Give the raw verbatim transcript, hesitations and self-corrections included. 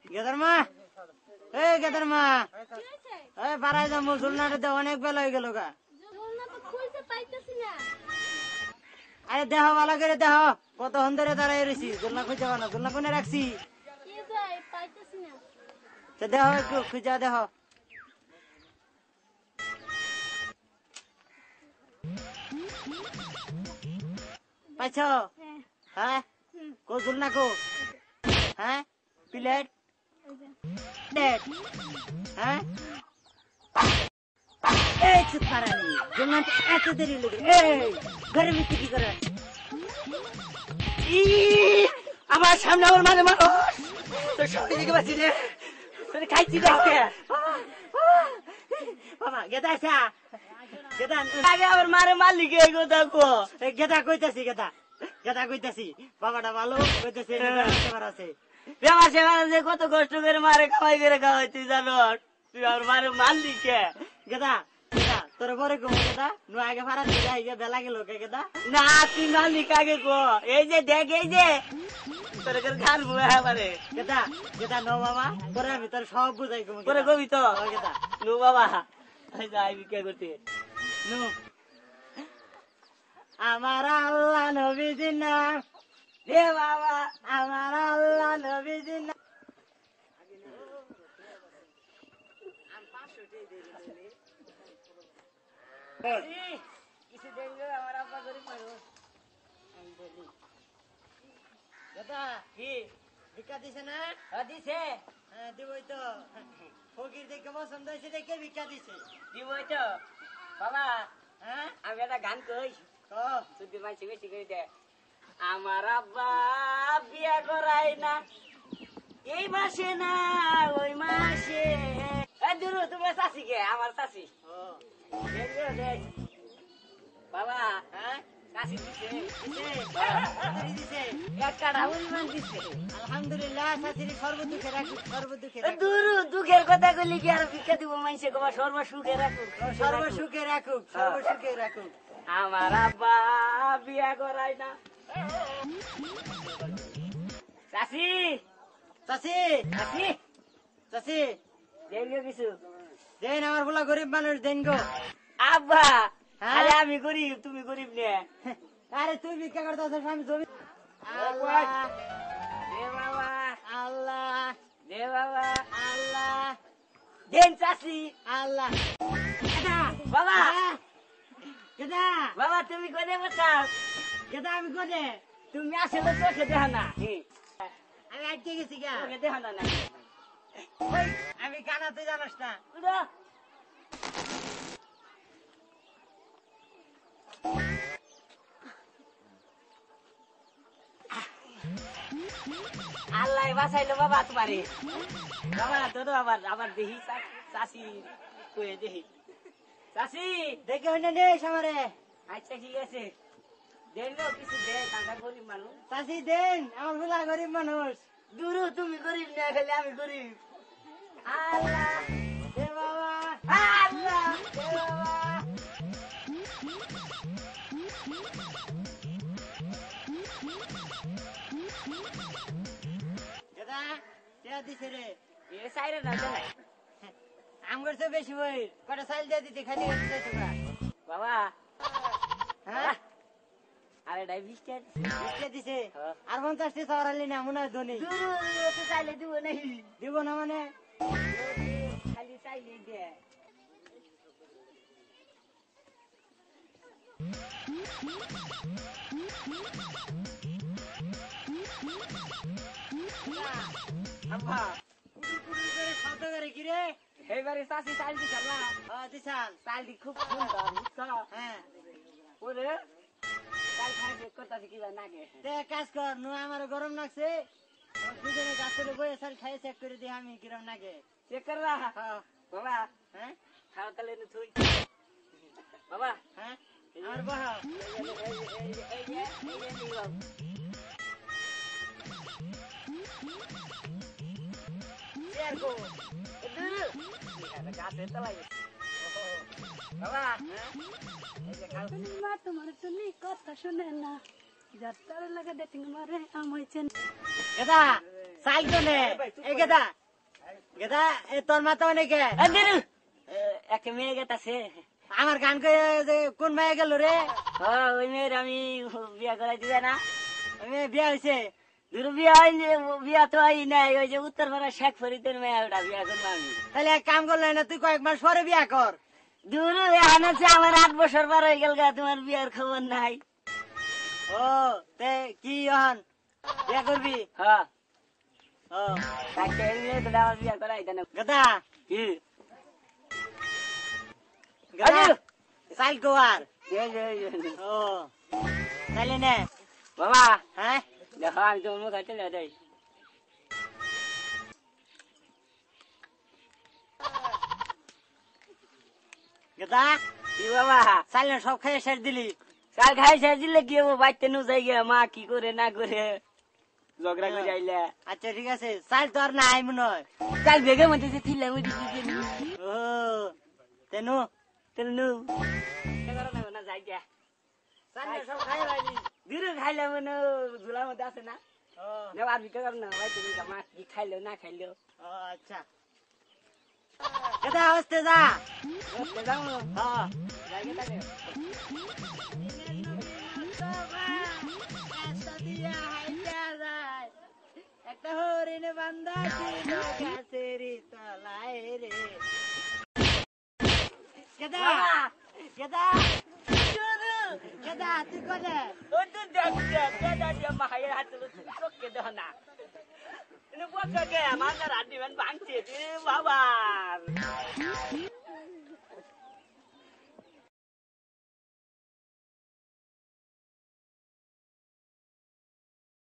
Gather মা, এই gather মা, এই বাড়াই যাবো ঝুলনাটা দে, অনেক বেলা হয়ে গেল গা। আরে দেহ ভালো করে দেহ, কত ধরে দাঁড়াই রয়েছি, ঝুলনা খুঁজে না, ঝুলনা কোনে রাখছি দেহ, একটু খুঁজা দেহ। পাইছ? হ্যাঁ কো ঝুলনা কো? হ্যাঁ প্লেট প্লেট হ্যাঁ এই চুপ পারানি ঝুলনা এত দেরি লেগে এই ঘরে মিষ্টি কি করে আমার সামনে আমার মানে মারো তোর সামনে দিকে বাঁচি রে তোর খাইছি দেখতে বাবা গেদা আসা গেদা আগে আমার মারে মারলি কে কথা কো গেদা কইতাছি গেদা গেদা কইতাছি বাবাটা ভালো কইতাছি এবার আছে বেমার সেবার যে কত কষ্ট করে মারে খাওয়াই করে খাওয়াই তুই জানো তুই আমার মারে মারলি কে গেদা গেদা তোর পরে কো গেদা নু আগে ফারা তুই যাই বেলা গেল কে গেদা না তুই মারলি কাগে কো এই যে দেখ এই যে তোর এর গান বুয়া আমারে গেদা গেদা নো বাবা পরে আমি তোর সব বুঝাই কম পরে কবি তো গেদা নো বাবা এই যাই কে করতে নো আমার আল্লাহ নবীজির নাম রে বাবা আমার আল্লাহ নবীজির নাম আমি পাঁচশো টাকা দিয়ে দিলি কিছু দেখলে আমার আব্বা গরিব মানুষ আমি বলি দাদা কি ভিক্ষা দিছে না হ্যাঁ দিছে হ্যাঁ দিবই তো ফকির দেখে পছন্দ হয়েছে দেখে ভিক্ষা দিছে দিবই তো বাবা হ্যাঁ আমি একটা গান কই শুধু মাইছি বেশি করে দে আমার আব্বা বিয়া করাই না এই মাসে না ওই মাসে দূর তোমার চাষি কে আমার চাষি বাবা হ্যাঁ চাষি দিছে দিছে একটা ডাউন দিছে আলহামদুলিল্লাহ চাষির সর্ব দুঃখে রাখুক সর্ব দুঃখে দূর দুঃখের কথা কইলি কি আর ভিক্ষা দিব মাইছে কবা সর্ব সুখে রাখুক সর্ব সুখে রাখুক সর্ব সুখে রাখুক আমার আব্বা বিয়া করাই না চাষি চাষি চাষি চাষি দেন গো কিছু দেন আমার বলা গরিব মানুষ দেন গো আব্বা আরে আমি গরিব তুমি গরিব নে আরে তুই ভিক্ষা করতে আছিস আমি জমি আল্লাহ দে বাবা আল্লাহ দে বাবা আল্লাহ দেন চাষি আল্লাহ বাবা গেদা বাবা তুমি কোনে বসাও গেদা আমি কোনে তুমি আসলে চোখে দেখা না আমি আটকে গেছি গা চোখে দেখা না আমি কানা তুই জানাস না আল্লাহ বাঁচাইলো বাবা তোমারে বাবা তোর আবার আবার দেখি চাষি কয়ে দেখি চাষি দেখে হইনা নেই আমারে আচ্ছা ঠিক আছে দেন গো কিছু দেন আমরা গরিব মানুষ চাষি দেন আমার ভোলা গরিব মানুষ দূর তুমি গরিব না খেলে আমি গরিব আল্লাহ দে বাবা আল্লাহ দে বাবা দাদা কে দিছে রে এ সাইরে না চালাই আমগর তো বেশি বই কটা সাইল দিয়ে দিতে খালি হচ্ছে তোমরা বাবা হ্যাঁ আরে ডাই বিশটা বিশটা দিছে আর পঞ্চাশ টি সরালি না মনে হয় ধনী তো চাইলে দিব নাই দিব না মানে খালি চাইলে দে আব্বা শব্দ করে কি রে এইবারে চাষি চাল দিছাল না হ্যাঁ দিছাল চালটি খুব সুন্দর বুঝছো হ্যাঁ ওরে চাল খাই চেক করতেছি কি নাগে তে কাজ কর নু আমার গরম লাগছে দুজনে গাছের বয়ে চাল খাই চেক করে দি আমি কিরম নাগে চেক কর রা হ্যাঁ বাবা হ্যাঁ খাওয়া তালে নে তুই বাবা হ্যাঁ আর বাবা এই যে এই যে নিও শেয়ার কো গাছে তলাই বাবা এই যে খাও মা তোমার তুমি কথা শুনে না যাত্রার লাগা ডেটিং মারে আমইছেন গেদা সাইকেল নে এই গেদা গেদা এ তোর মাথা অনেকে একটা মেয়ে গেতাছে আমার গান করে যে কোন মেয়ে গেল রে ওই মেয়ের আমি বিয়া করাই দিবে না ওই মেয়ে বিয়া হয়েছে দুরু বিয়া হয়নি বিয়া তো হয় নাই ওই যে উত্তর পাড়া শেখ ফরিদের মেয়ে ওটা বিয়া করবো আমি তাহলে এক কাম করলে না তুই কয়েক মাস পরে বিয়া কর দুরু এখন হচ্ছে আমার আট বছর পর হয়ে গেল গা তোমার বিয়ার খবর নাই ও তে কি হন বিয়া করবি হ্যাঁ ও তাকে মেয়ে তো আমার বিয়া করাই দেন গেদা কি গেদা আরে! সাইল কোয়ার এই যে, এই যে। ও তাহলে নে বাবা হ্যাঁ দেখো আমি তোমার মুখ হাতে যাই গেদা কি বাবা সাইল সব খাইয়ে শেষ দিলি কাল খাই শেষ দিলে কি হবো বাইতে নু যাই গিয়া মা কি করে না করে ঝগড়া করে আইলে আচ্ছা ঠিক আছে সাইল তো আর নাই মনে হয় কাল বেগে মধ্যে যে ছিল আমি দিদি ও তেনু তেল নু না যাই গিয়া সাইল সব খাইয়ে রাখলি দিরু খাইলে মানে ঝুলার মধ্যে আছে না ও নেওয়ার ভিতরে না ভাই তুমি মা কি খাইলো না খাইলো ও আচ্ছা গেদা হস্তে যা বসতে যাও না হ্যাঁ যাই গে তাকে একটা হরিণ বান্ধা ছিল গাছের তলায় রে গেদা গেদা গেদা তুই কোনে ও তো দেখ দেখ দেখ দেখ মায়ের হাতে চোখকে দেখ না এনে বসে গে আমার রাত দিবেন ভাঙছে রে বাবা